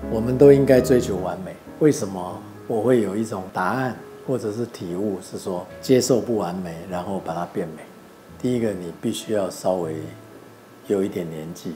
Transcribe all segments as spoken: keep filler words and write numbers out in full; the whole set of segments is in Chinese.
我们都应该追求完美。为什么我会有一种答案或者是体悟，是说接受不完美，然后把它变美？第一个，你必须要稍微有一点年纪，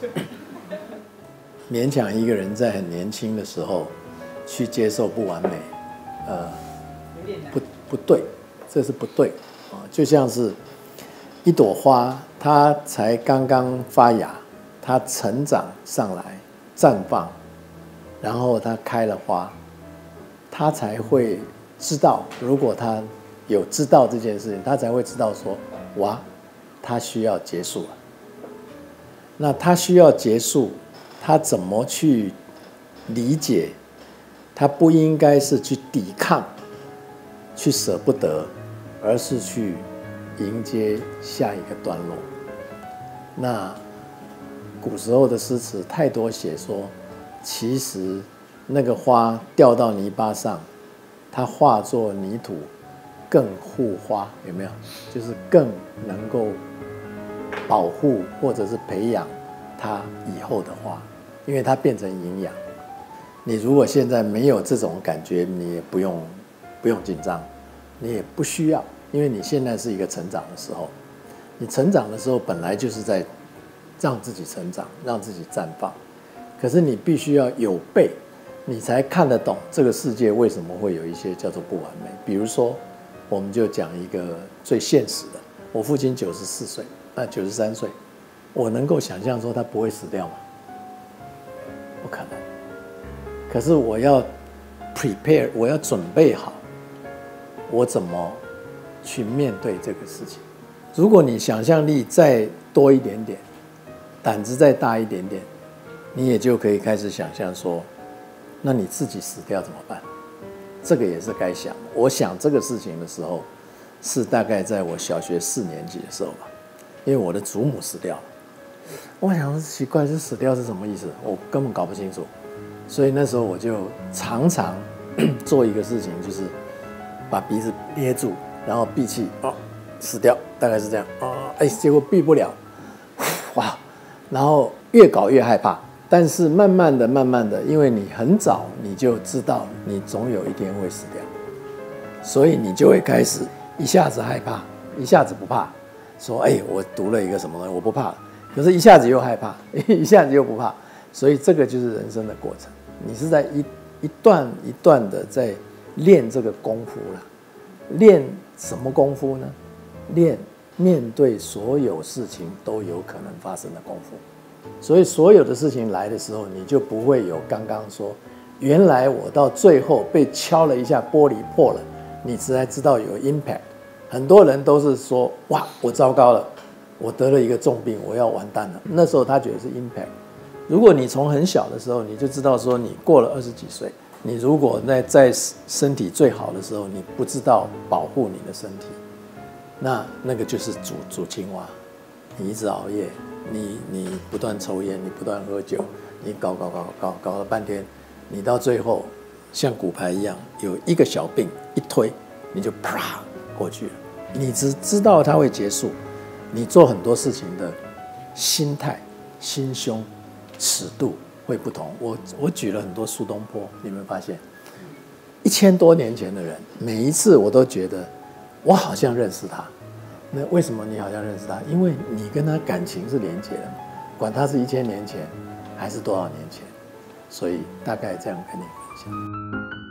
勉强一个人在很年轻的时候去接受不完美，呃，不不对，这是不对啊。就像是一朵花，它才刚刚发芽，它成长上来，绽放。然后它开了花，他才会知道，如果他有知道这件事情，他才会知道说，哇，他需要结束了。那他需要结束，他怎么去理解？他不应该是去抵抗，去舍不得，而是去迎接下一个段落。那古时候的诗词太多写说，其实那个花掉到泥巴上，它化作泥土，更护花，有没有？就是更能够保护或者是培养它以后的花，因为它变成营养。你如果现在没有这种感觉，你也不用不用紧张，你也不需要，因为你现在是一个成长的时候。你成长的时候本来就是在让自己成长，让自己绽放。可是你必须要有备，你才看得懂这个世界为什么会有一些叫做不完美。比如说，我们就讲一个最现实的，我父亲九十四岁，那九十三岁，我能够想象说他不会死掉吗？不可能。可是我要 prepare， 我要准备好，我怎么去面对这个事情？如果你想象力再多一点点，胆子再大一点点，你也就可以开始想象说，那你自己死掉怎么办？这个也是该想的。我想这个事情的时候，是大概在我小学四年级的时候吧，因为我的祖母死掉了。我想奇怪，这死掉是什么意思？我根本搞不清楚。所以那时候我就常常做一个事情，就是把鼻子捏住，然后闭气，哦，死掉，大概是这样。哦，哎，结果闭不了，哇！然后越搞越害怕。但是慢慢的、慢慢的，因为你很早你就知道你总有一天会死掉，所以你就会开始一下子害怕，一下子不怕，说：“哎，我读了一个什么东西，我不怕了。”可是一下子又害怕，一下子又不怕，所以这个就是人生的过程。你是在一一段一段的在练这个功夫了。练什么功夫呢？练面对所有事情都有可能发生的功夫。所以所有的事情来的时候，你就不会有刚刚说，原来我到最后被敲了一下，玻璃破了，你才知道有 impact。很多人都是说，哇，我糟糕了，我得了一个重病，我要完蛋了。那时候他觉得是 impact。如果你从很小的时候你就知道说，你过了二十几岁，你如果在在身体最好的时候，你不知道保护你的身体，那那个就是煮煮青蛙，你一直熬夜。你你不断抽烟，你不断喝酒，你搞搞搞搞搞了半天，你到最后像骨牌一样，有一个小病一推，你就啪过去了。你只知道它会结束，你做很多事情的心态、心胸、尺度会不同。我我举了很多苏东坡，你有没有发现？一千多年前的人，每一次我都觉得我好像认识他。那为什么你好像认识他？因为你跟他感情是连结的嘛，管他是一千年前还是多少年前，所以大概这样跟你分享。